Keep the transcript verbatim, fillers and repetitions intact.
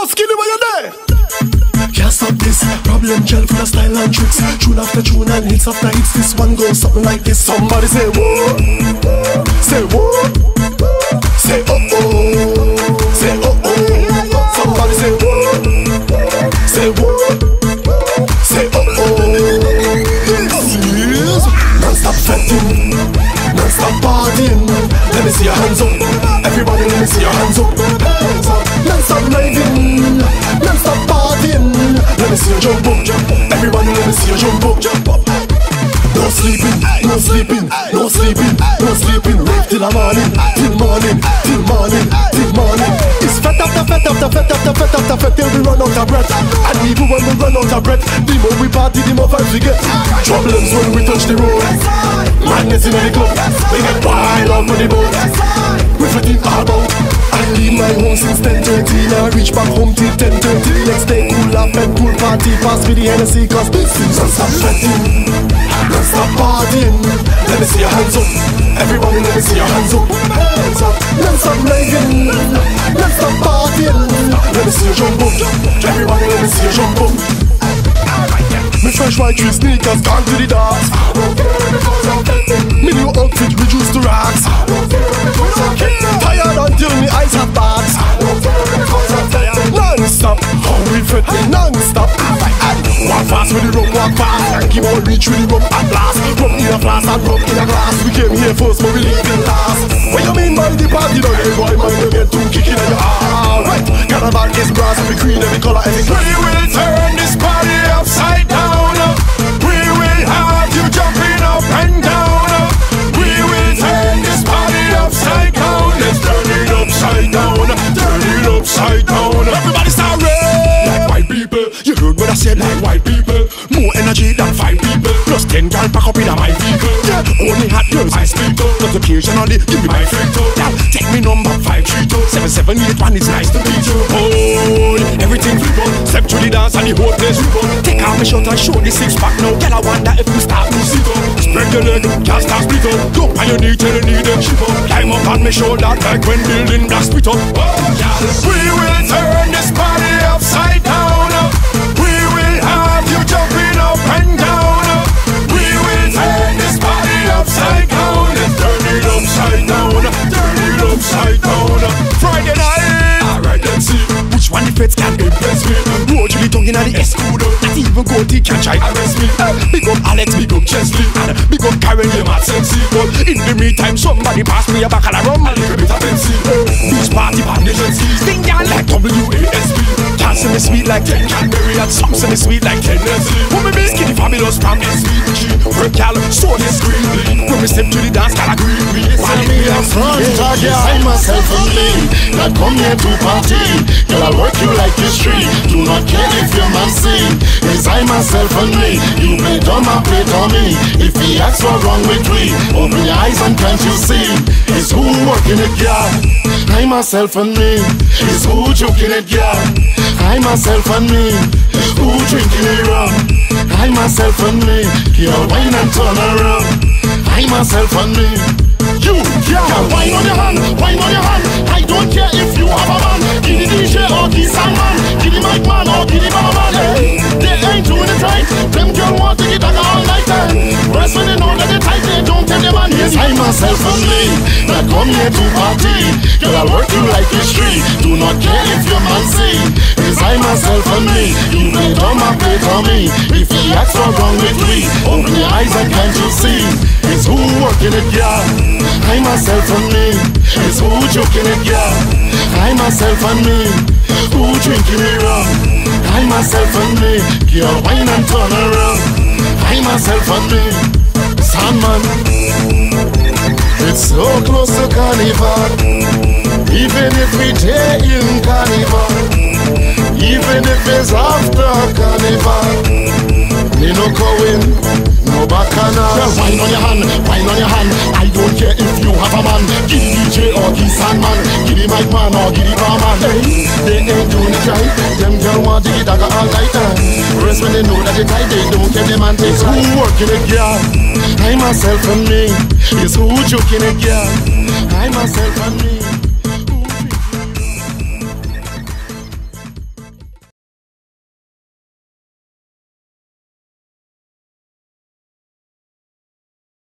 skinny when you're there. Can't stop this, problem gel full of style and tricks. Tune after tune and hits after hits. This one goes something like this. Somebody say whoa, say whoa, say oh oh, say oh oh. Somebody say whoa, say whoa, say oh oh. This is non-stop fetting, non-stop partying. Let me see your hands up, everybody let me see your hands up. Hands up, non-stop raving, non-stop partying. Let me see you jump up, everybody let me see you jump up, jump up. No sleeping, no sleeping, no sleeping, no sleeping. Rave till the morning, till morning, till morning, till morning. It's fete after fete after fete after fete after fete till we run out of breath. And even when we run out of breath, the more we party, the more vibes we get. Problems when we touch the road, madness in the club. We get wild out on the boat. We fitting all about. I leave my home since ten thirty. Now I reach back home till ten thirty. Next day cool laugh and cool party. Pass me the Hennessy cause this is non-stop fetting, non-stop partying. Let me see your hands up, everybody let me see your hands up. Hands up, non-stop raving, non-stop partying. Let me see you jump up, everybody let me see you jump up. Me fresh white tree sneakers gone to the dogs. Me new outfit reduced to rags. Tired until me eyes have bags. Non-stop, how we fetting non-stop. Walk fast with the rum, walk fast. Keep on reach with the rum at last. Rum in a flask and rum in a glass. We came here first but we leave it last. What you mean by the party? Don't get boy mind you get too kicking on your arm. Right, carnival is brass, every queen, every color, every color. We will turn this party upside down. We will have you jumping up and down. We will turn this party upside down. Let's turn it upside down. Turn it upside down. Everybody start red. Like white people, you heard what I said, like white people. More energy than five people. Plus ten girl pack up in a my vehicle. Yeah, only hot girls I speak to. But occasionally give me my free toe. Yeah, take me number five three two seven seven eight one. It's nice to meet you. Oh, everything flip up. Step to the dance and the whole place rip up. Take out my shirt and show the six pack now. Girl, I wonder if we start to sit up. Spread your leg, can't start split up. Go on your knee till you need them chip up. Climb up on my shoulder like when building blocks split up. Oh, yeah. We will turn this party upside down. We will have you jumping up and down. We will turn this party upside down. Let's turn it upside down. Turn it upside down. Friday night. Alright, let's see which one the feds can impress me. Road really tongue in the escudo. Not even go to can try arrest me. uh, Big up Alex, big up Chesley, and big up Karen, you mad sexy. But in the meantime, somebody pass me a bottle of rum, a little bit of Pepsi. uh, Beach party band, the jet ski. Sting down like W A S P. Can't say me sweet like ten Canberry, and some say me sweet like ten Nestle. Who me be skinny fabulous from S V G. Work y'all, so they scream. When we step to the dance, gotta green me. While me up front, I myself and me. Not come here to party. Girl, I'll work you like history. Do not care if your man sing. It's I myself and me. You play dumb, I play dummy. If he asks what's wrong with we, open your eyes and can't you see? It's who working it, girl. I myself and me. It's who joking it, girl. I myself and me. Who drinking it rum? I myself and me. Girl, wine and turn around. I myself and me. You, girl, wine on your hand, wine on your hand. I don't care if you have a man. Give the D J or the soundman. Give the mic man or give the bar man. Hey, they ain't doing it right. Them girl want to get all night time. Rest when they know that they tight, they don't tell them man. Yes, I myself and me. Now come here to party. Girl, I'll work you like history. Do not care if your man sing. It's I myself and me. You play dumb, I play dummy. If he acts what's wrong with me, open your eyes and can't you see? It's who working it, girl. I myself and me. It's who joking it, girl. I myself and me. Who drinking it rum? I myself and me. Girl, wine and turn around. I myself and me. Sandman. It's so close to carnival. Even if we day in carnival, even if it's after carnival, me no going, no bacchanal. Girl, wine on your hand, wine on your hand. I don't care if you have a man. Give the D J or the soundman. Give the mic man or give the bar man. Hey, they ain't doing it right. Them girl want to get dagger all night. Rest when they know that they tight, they don't care them and take who working it, girl. I myself and me. It's who joking it, girl. I myself and me.